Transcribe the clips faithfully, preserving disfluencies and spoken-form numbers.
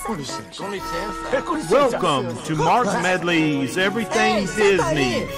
Welcome to Mark Medley's Everything Disney.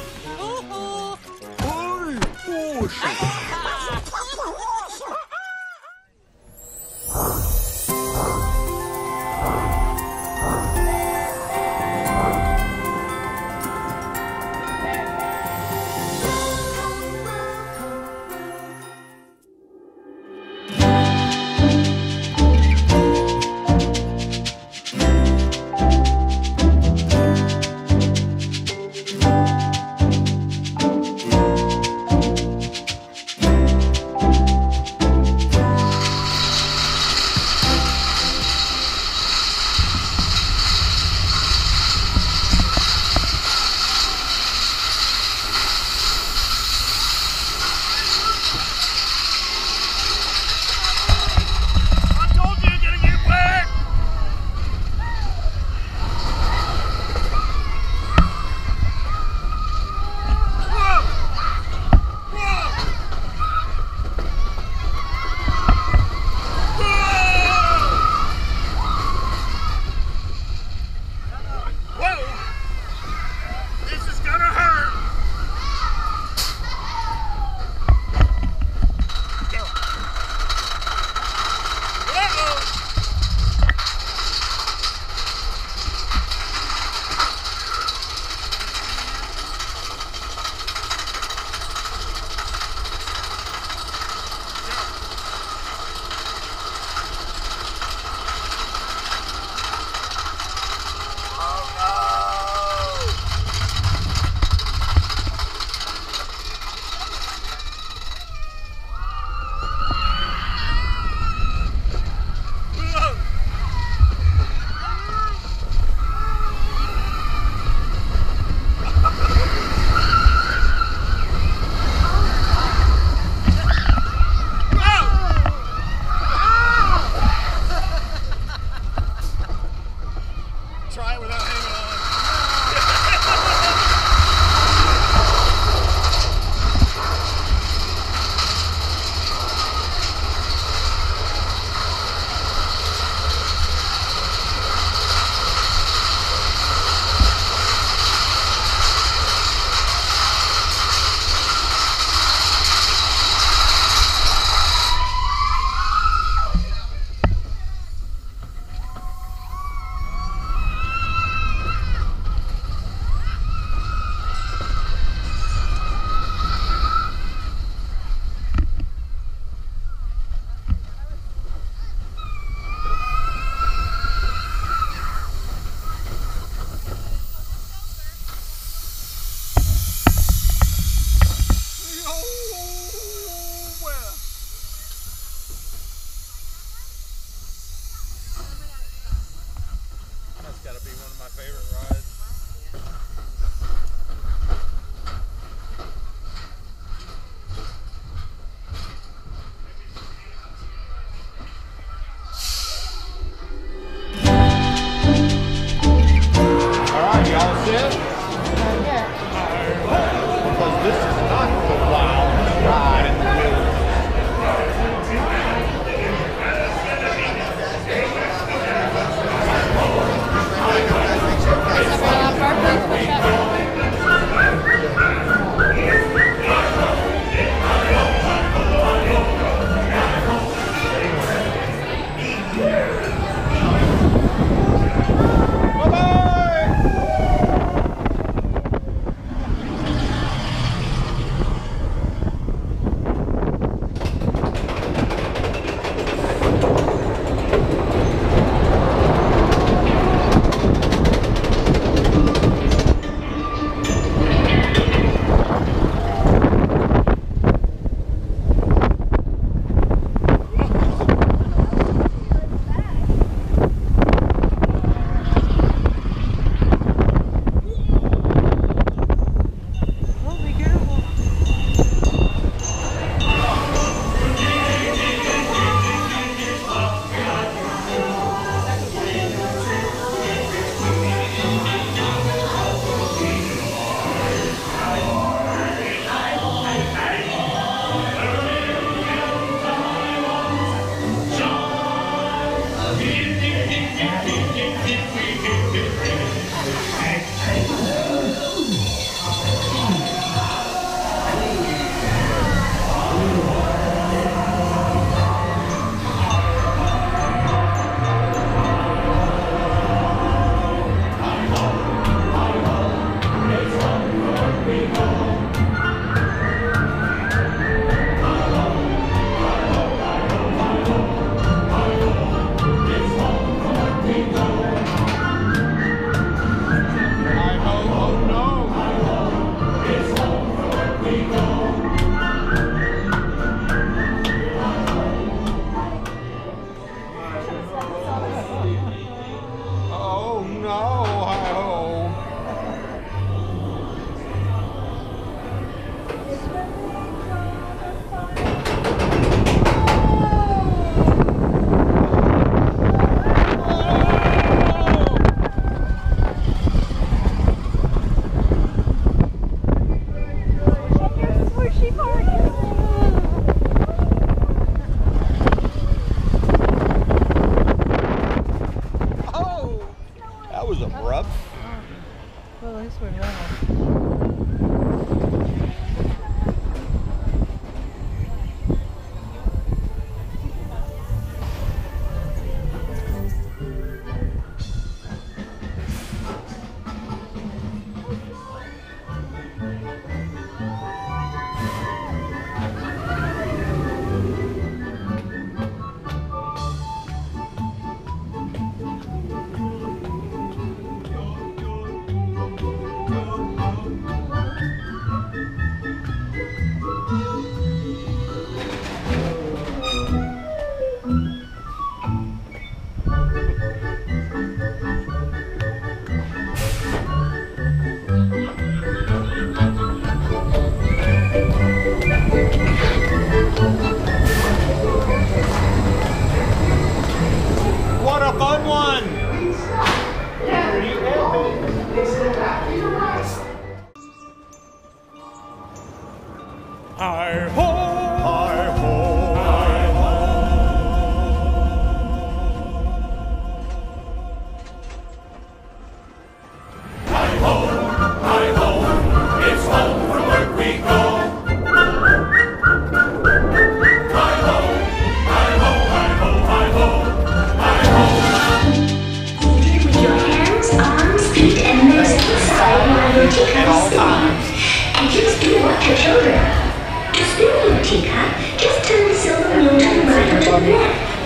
Yes.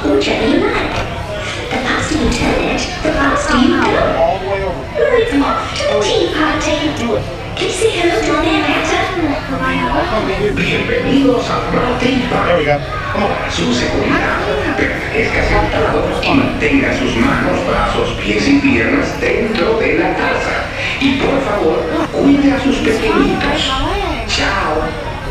whichever you like. The faster you turn it, the faster you go. All the way over. Right off to the tea party. Can you say hello to Marietta? Bienvenidos a la tea party. There we go. Ahora su seguridad. Permanezca sentado y mantenga sus manos, brazos, pies y piernas dentro de la taza. Y por favor, cuide a sus pequeñitos. Chao.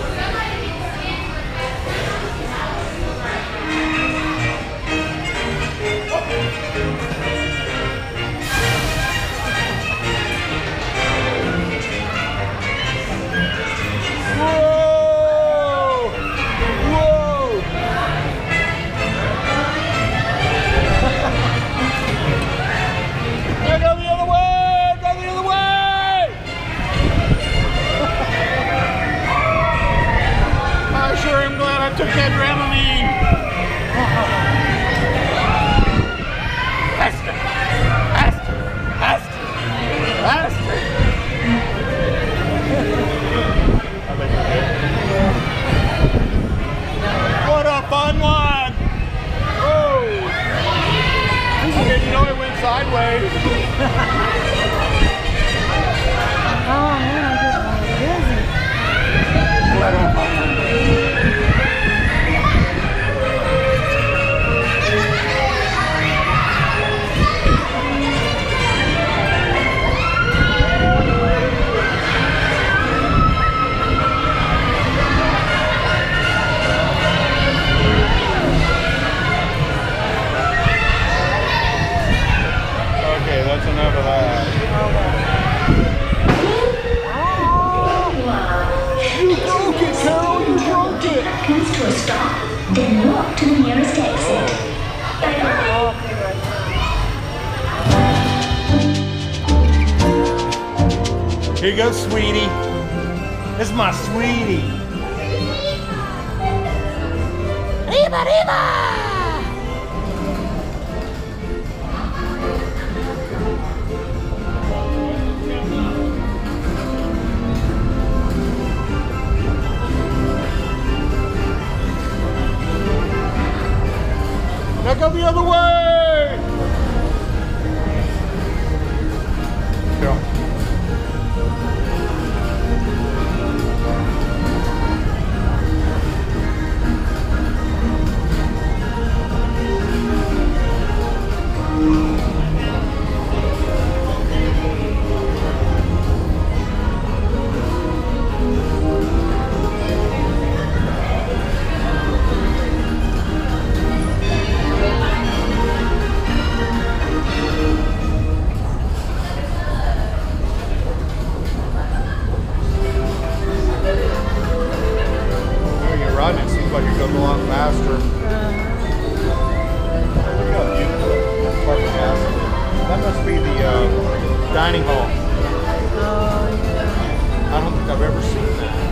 Took that Dramamine. Faster, faster, faster, faster. What a fun one! Oh, okay, you know it went sideways. Oh man, I'm getting dizzy. What a fun one. That's enough of that. You broke it, Carol! You broke it! Comes to a stop, then walk to the nearest exit. Bye-bye. Here you go, sweetie. This is my sweetie. Arriba, arriba! Now go the other way! Go. It seems like it goes a lot faster. Look at how beautiful that parking house. That must be the uh, dining hall. Oh, yeah. I don't think I've ever seen that.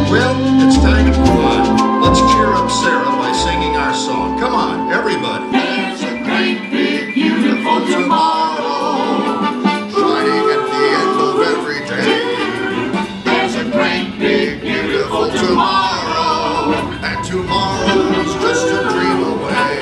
Well, it's time to move on. Let's cheer up Sarah by singing our song. Come on, everybody. There's a great big beautiful tomorrow, shining at the end of every day. There's a great big beautiful tomorrow, and tomorrow's just a dream away.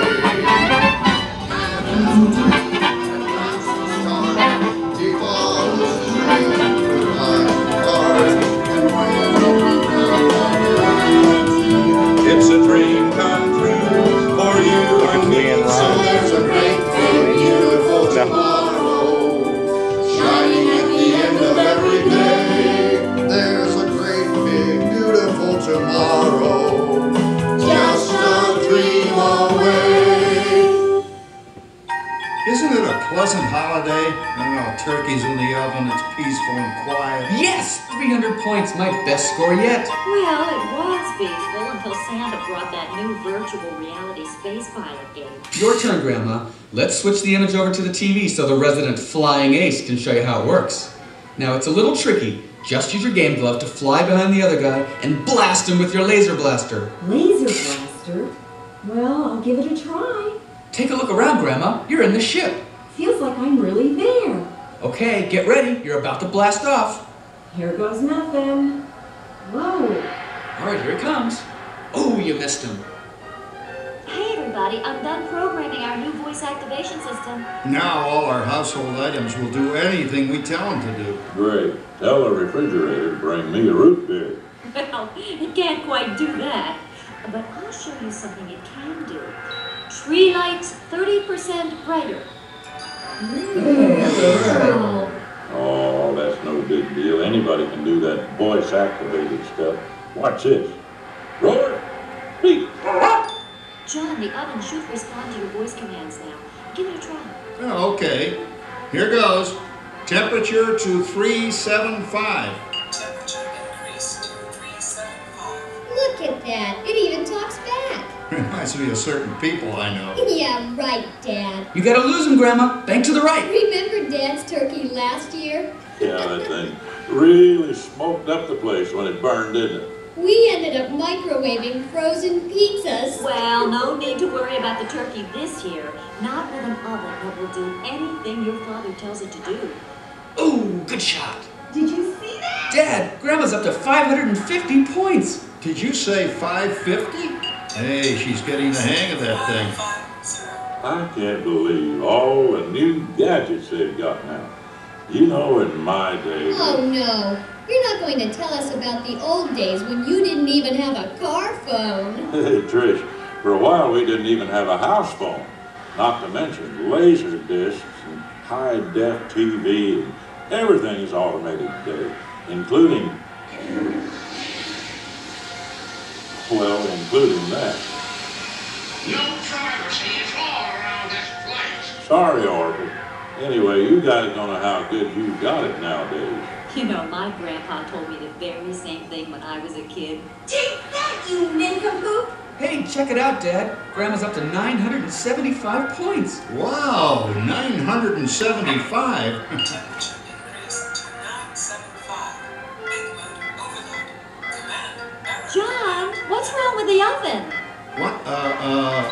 It's a dream come true for you and me. So there's a great big beautiful tomorrow, Shining at the end of every day. There's a great big beautiful tomorrow, just a dream away. Isn't it a pleasant holiday? I don't know, turkey's in the oven, it's peaceful and quiet. Yes! three hundred points, my best score yet. Well, it was peaceful until Santa brought that new virtual reality space pilot game. Your turn, Grandma. Let's switch the image over to the T V so the resident flying ace can show you how it works. Now, it's a little tricky. Just use your game glove to fly behind the other guy and blast him with your laser blaster. Laser blaster? Well, I'll give it a try. Take a look around, Grandma. You're in the ship. Feels like I'm really there. Okay, get ready. You're about to blast off. Here goes nothing. Whoa. All right, here it comes. Oh, you missed him. Hey, everybody, I'm done programming our new voice activation system. Now all our household items will do anything we tell them to do. Great. Tell the refrigerator to bring me a root beer. Well, it can't quite do that. But I'll show you something it can do. Tree lights thirty percent brighter. Wow. Oh, that's no big deal. Anybody can do that voice-activated stuff. Watch this. Roar! Beep! John, the oven should respond to your voice commands now. Give it a try. Oh, okay, here goes. Temperature to three seventy-five. Look at that. It even talks back. Reminds me of certain people I know. Yeah, right, Dad. You gotta lose him, Grandma. Bank to the right. Remember Dad's turkey last year? Yeah, that thing really smoked up the place when it burned, didn't it? We ended up microwaving frozen pizzas. Well, no need to worry about the turkey this year. Not with an oven that will do anything your father tells it to do. Ooh, good shot. Did you see that? Dad, Grandma's up to five hundred fifty points. Did you say five fifty? Hey, she's getting the hang of that thing. I can't believe all the new gadgets they've got now. You know, in my day... Oh no, you're not going to tell us about the old days when you didn't even have a car phone. Hey, Trish, for a while we didn't even have a house phone. Not to mention laser discs and high-def T V and everything is automated today, including... Well, including that. No privacy at all around this place. Sorry, Oracle. Anyway, you guys don't know how good you got it nowadays. You know, my grandpa told me the very same thing when I was a kid. Take that, you nincompoop! Hey, check it out, Dad. Grandma's up to nine hundred seventy-five points. Wow, nine hundred seventy-five. John, what's wrong with the oven? What, uh, uh...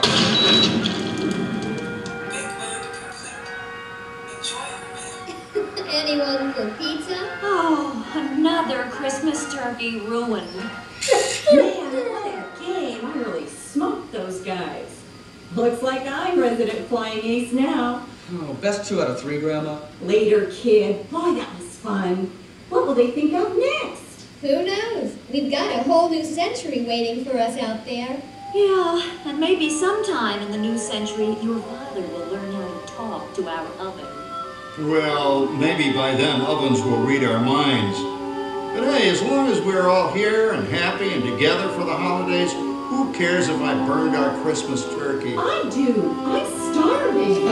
Anyone for pizza? Oh, another Christmas turkey ruined. Man, what a game. I really smoked those guys. Looks like I'm resident flying ace now. Oh, best two out of three, Grandma. Later, kid. Boy, that was fun. What will they think of next? Who knows? We've got a whole new century waiting for us out there. Yeah, and maybe sometime in the new century, your father will learn how to talk to our oven. Well, maybe by then ovens will read our minds. But hey, as long as we're all here and happy and together for the holidays, who cares if I burned our Christmas turkey? I do. I'm starving.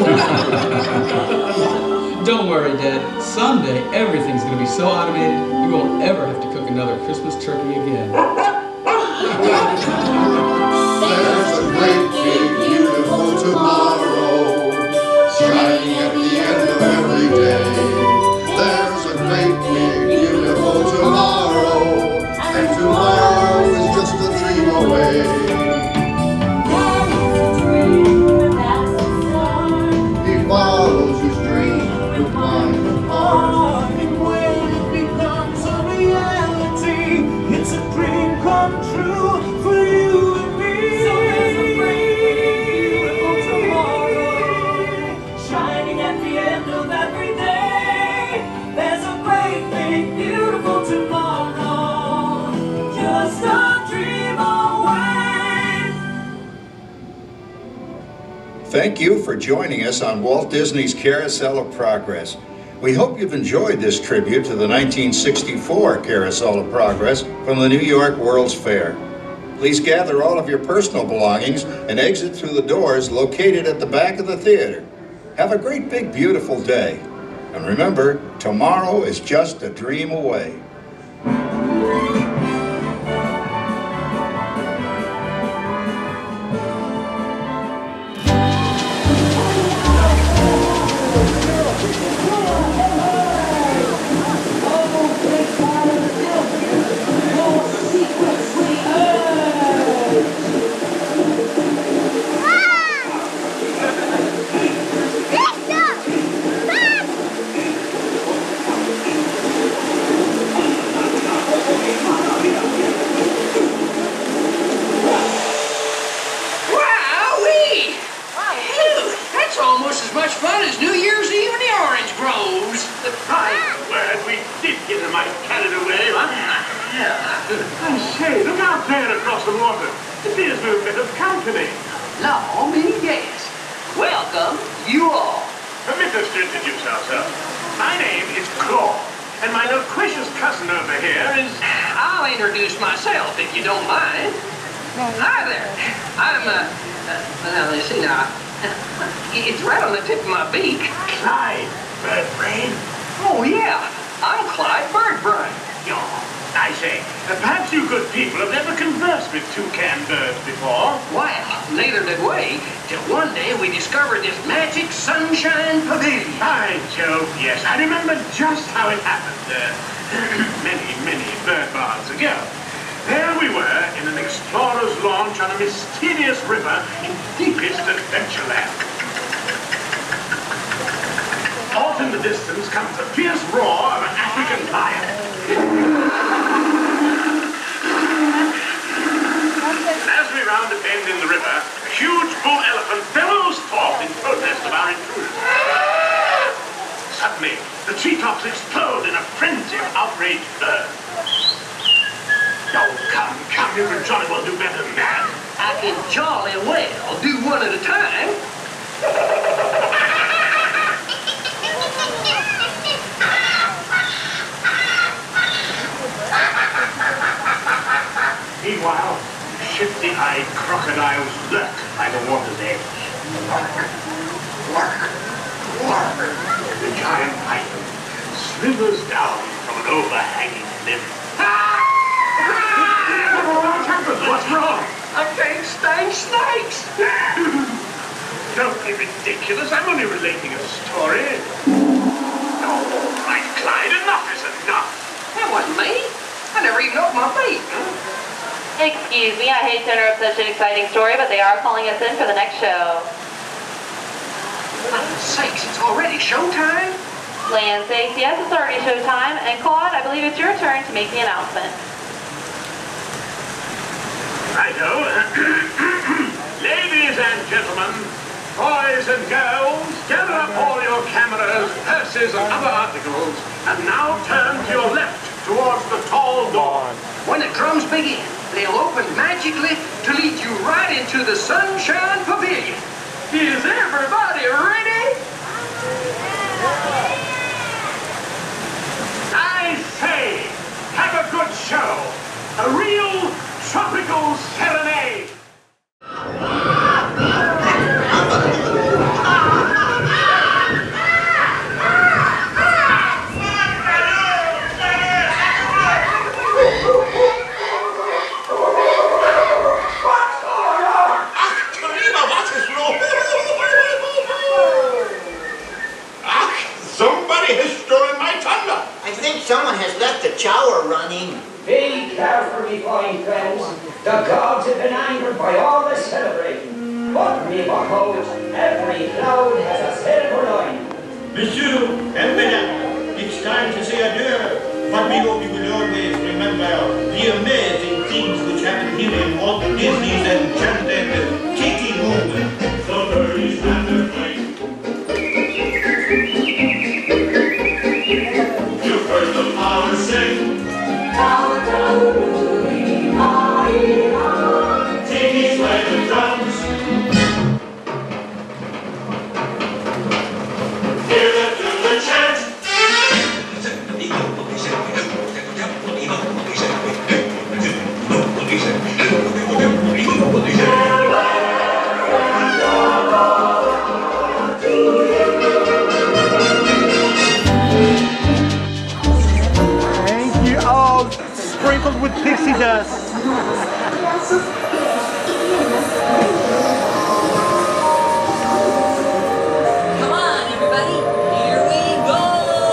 Don't worry, Dad. Someday, everything's gonna be so automated, we won't ever have to cook another Christmas turkey again. There's a great big beautiful tomorrow, shining at the end of every day. There's a great big beautiful tomorrow, and tomorrow Thank you for joining us on Walt Disney's Carousel of Progress. We hope you've enjoyed this tribute to the nineteen sixty-four Carousel of Progress from the New York World's Fair. Please gather all of your personal belongings and exit through the doors located at the back of the theater. Have a great big beautiful day. And remember, tomorrow is just a dream away. Just how it happened uh, many, many bird baths ago. There we were in an explorer's launch on a mysterious river in deepest Adventureland. Off in the distance comes the fierce roar of an African lion. As we round a bend in the river, a huge bull elephant bellows forth in protest of our intrusion. Suddenly, the treetops explode in a frenzy of outraged birds. Oh, come, come, you can jolly well do better than that. I can jolly well do one at a time. Meanwhile, shifty-eyed crocodiles lurk by the water's edge. The giant python slithers down from an overhanging limb. What's wrong? I can't stand snakes. Don't be ridiculous. I'm only relating a story. All right, Clyde, enough is enough. That wasn't me. I never even opened my feet. Excuse me, I hate to interrupt such an exciting story, but they are calling us in for the next show. For sakes, it's already showtime? Land sakes, yes, it's already showtime. And Claude, I believe it's your turn to make the announcement. Righto. Ladies and gentlemen, boys and girls, gather up all your cameras, purses, and other articles, and now turn to your left towards the tall door. When the drums begin, they'll open magically to lead you right into the Sunshine Pavilion. Is everybody ready? I say, have a good show. A real tropical serenade. Someone has left the shower running. Be careful, me fine friends. The gods have been angered by all the celebrating. But me buckos, every cloud has a silver line. Monsieur and Madame, it's time to say adieu. But we hope you will always remember the amazing things which happened here in Walt Disney's enchanted Kitty Room. The birdies and the flames. Power sing. Power Take his way the drums. Come on, everybody, here we go!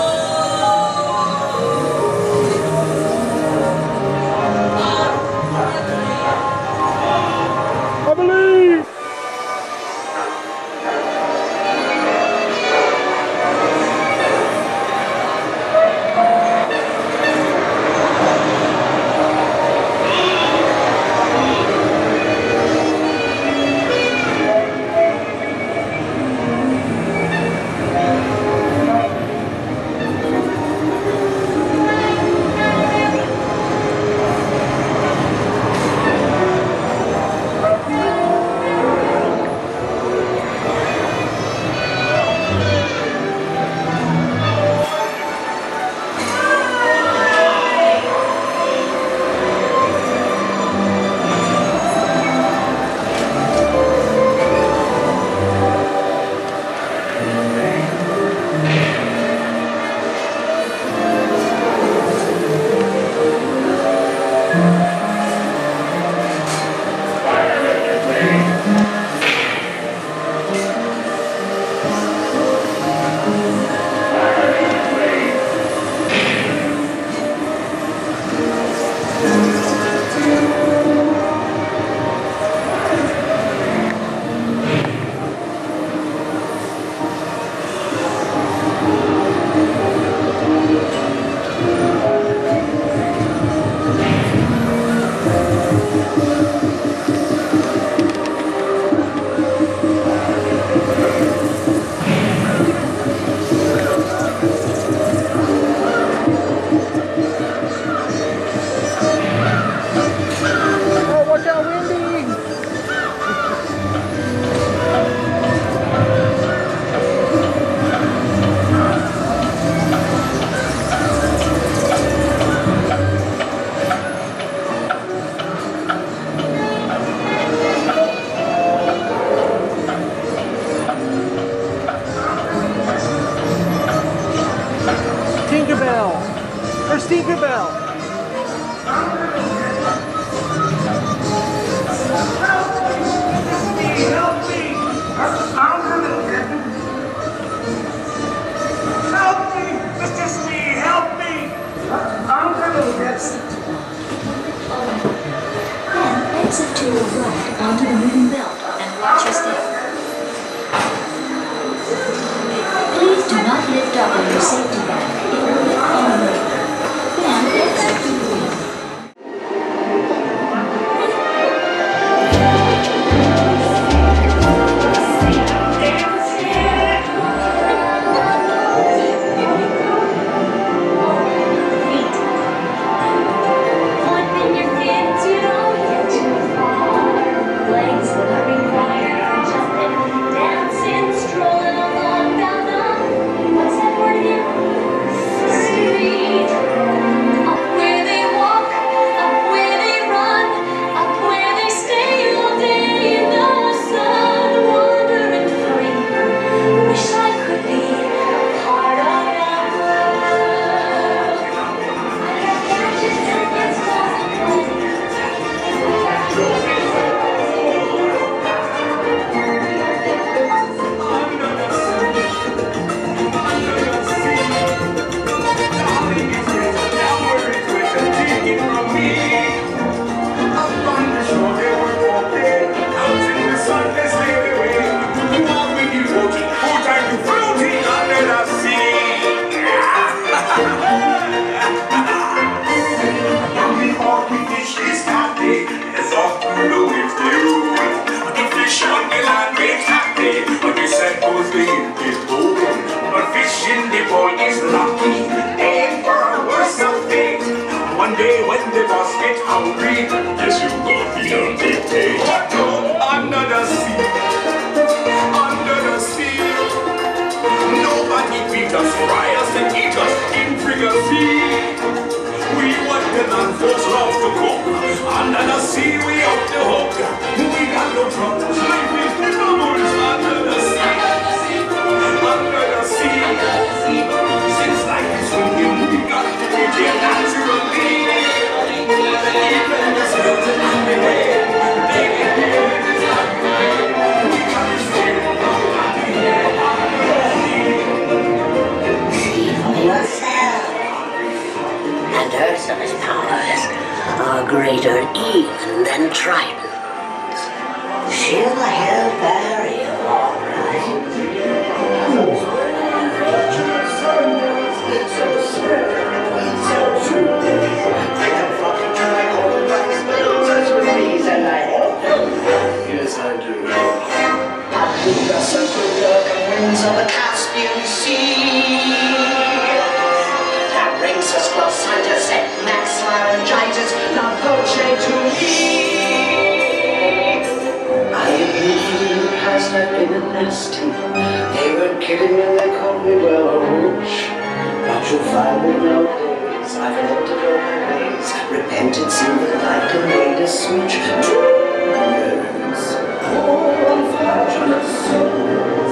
I believe! Tinkerbell! There's Tinkerbell! Help me! I'm a little bit. Help me! Mister Smee, help me! I'm a little bit. Then exit to your right onto the moving belt and watch your step. Please do not lift up on your safety belt. It will get on later. Then exit to the wheel. Yes, you will be on big day. Under the sea, under the sea. Nobody beat us, fry us and eat us in frigate. We what the non-force love to cook. Under the sea, we up the hook. We got no troubles, life is the bubbles. Under the sea, under the sea. Since life is swinging, we got to be here naturally. Even the and tridents. She'll help bury you, all right. It's so sweet, it's so true. I can fucking try all the nice little touch with these, and I help them. Yes, I do. I do the circle of the winds of the Caspian Sea. That brings us closer to set max laryngitis, not poche to me. I admit in the past I've been a nasty. They were kidding when they called me well a roach. But you'll find that nowadays I've learned to know my ways. Repented, silver like a made a switch. True words, poor unfortunate souls.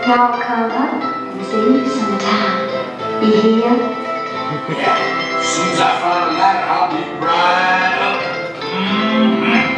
Now come up and see me sometime. You hear? Yeah, as soon as I find a ladder, I'll be right up. Mm-hmm.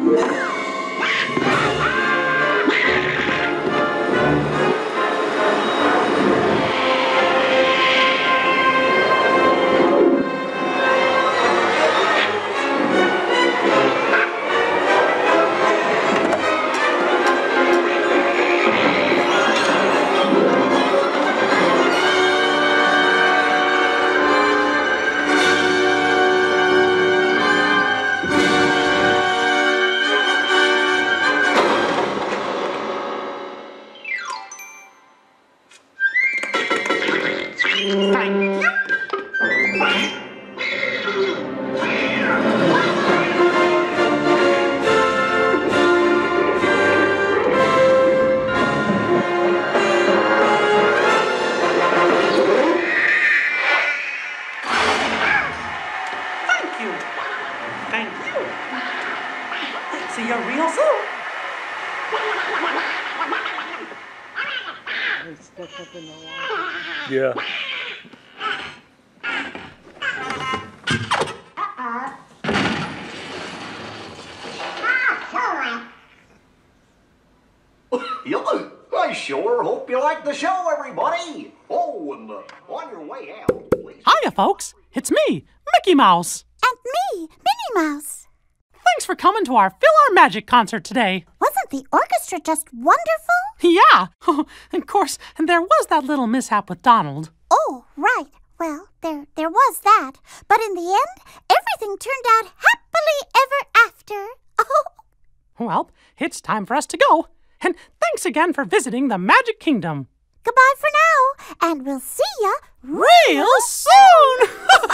See you real soon. Stuck up in the water. Yeah. Hello. I sure hope you like the show, everybody. Oh, and uh, on your way out, please. Hiya, folks. It's me, Mickey Mouse. And me, Minnie Mouse. Thanks for coming to our Fill Our Magic concert today. Wasn't the orchestra just wonderful? Yeah. Of course, there was that little mishap with Donald. Oh, right. Well, there there was that. But in the end, everything turned out happily ever after. Oh. Well, it's time for us to go. And thanks again for visiting the Magic Kingdom. Goodbye for now, and we'll see ya real soon!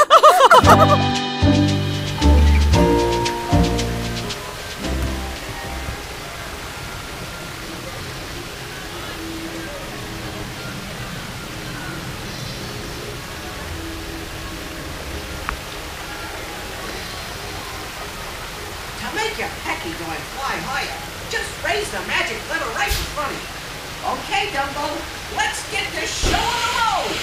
To make your pecky going fly higher, just raise the magic lever right in front of you. Okay, Dumbo, let's get this show on the road!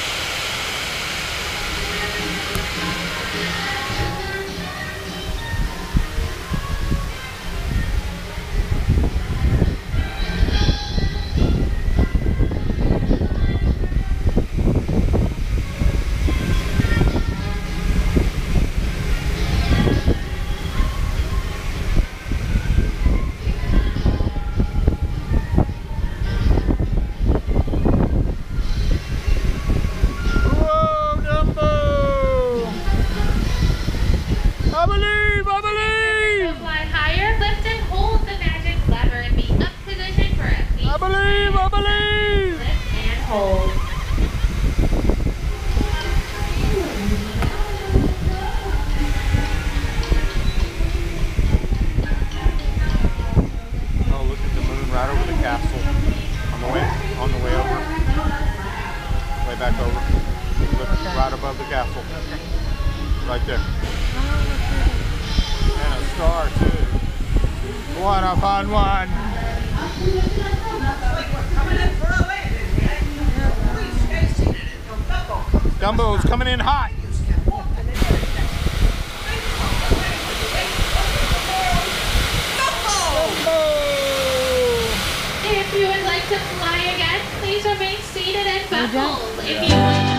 Dumbo's coming in hot. If you would like to fly again, please remain seated and buckled. If you would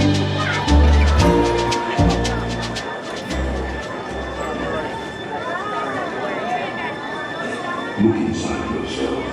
Look inside yourself.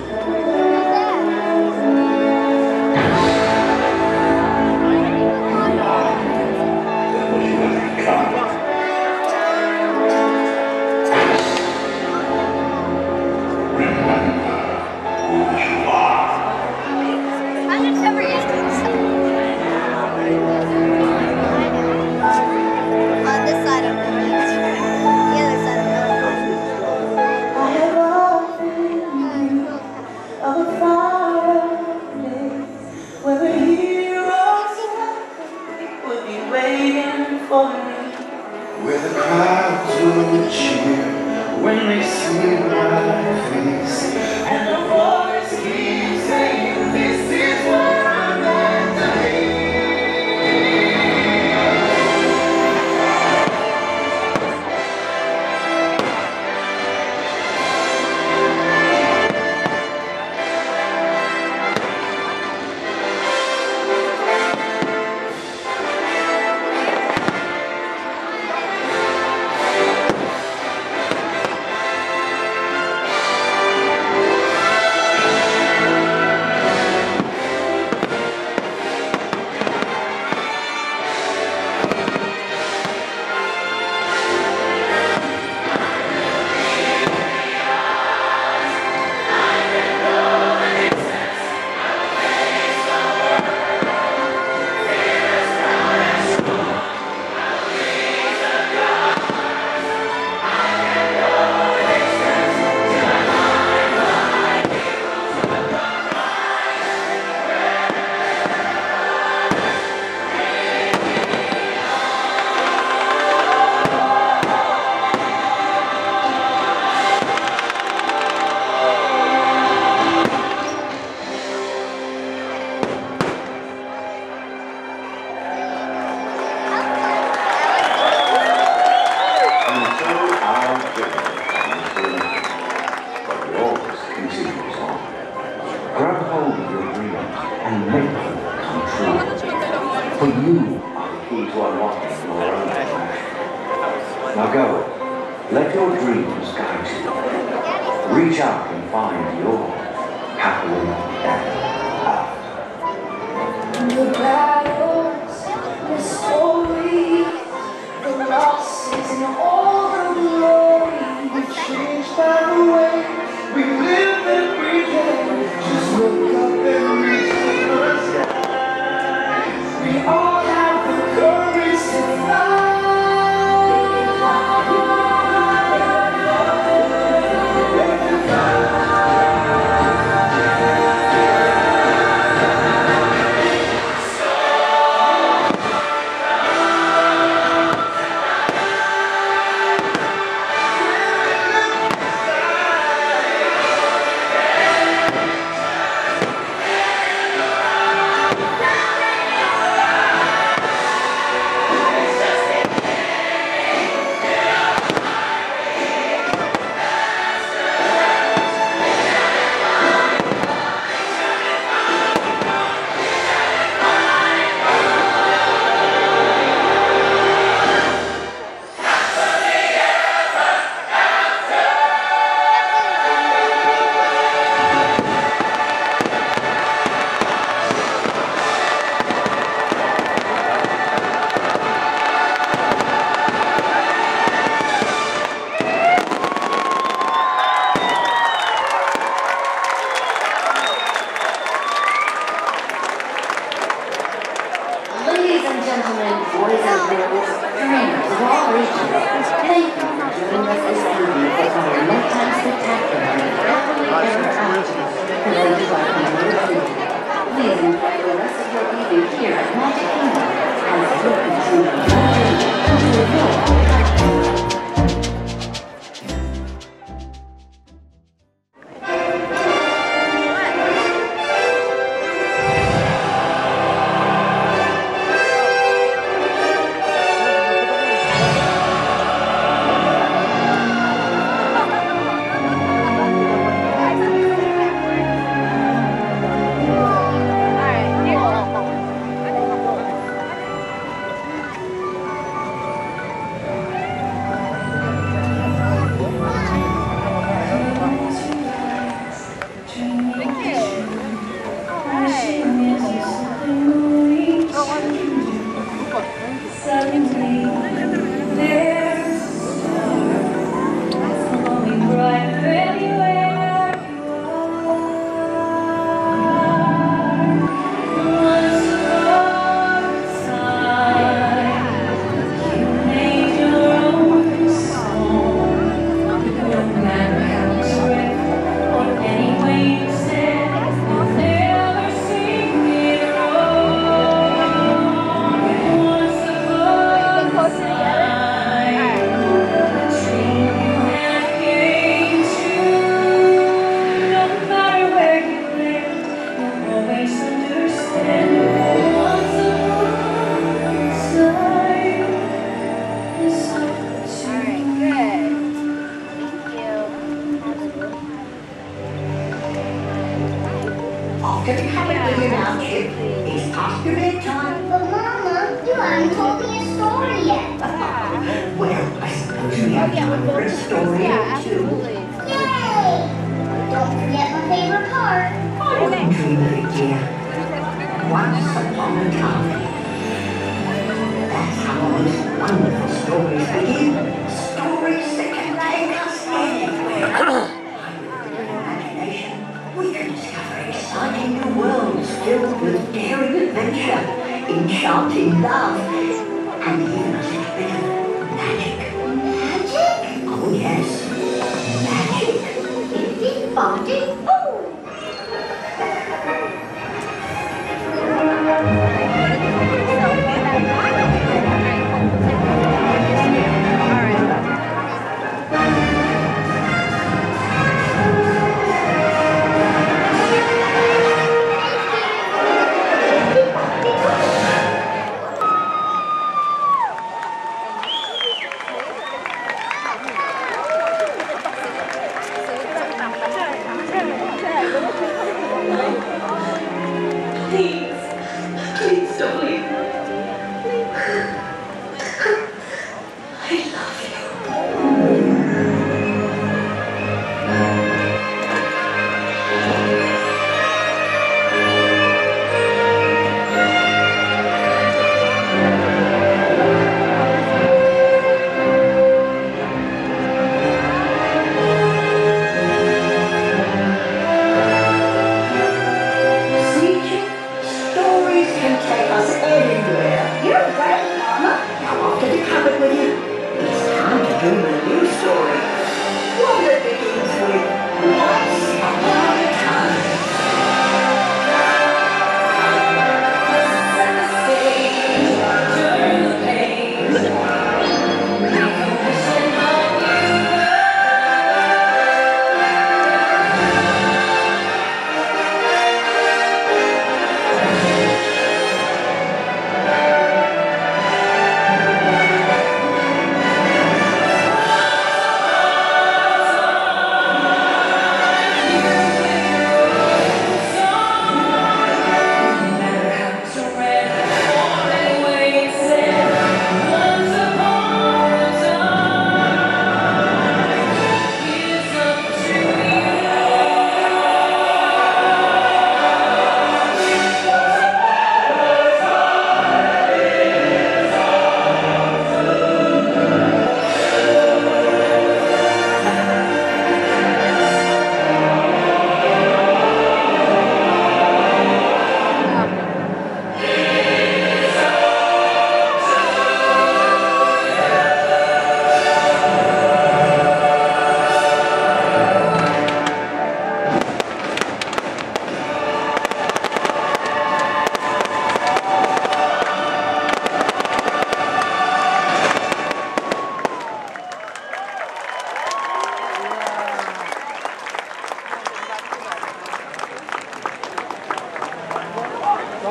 and make them come true. For you are the key to unlocking your own passion. Now go, let your dreams guide you. Reach out and find your happily ever after. The battles, the stories, the losses, and all the glory we changed by the way we live every day. Just look up and reach for the sky. We all have the courage to fly.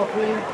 please.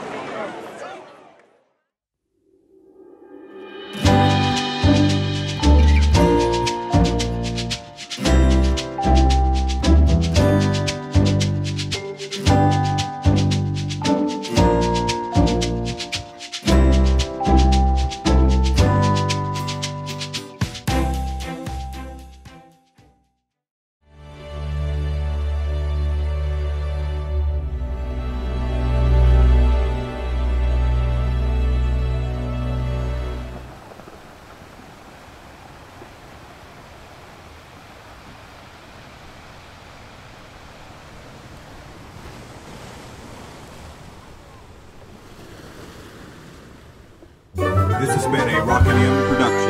This has been a Rockanium production.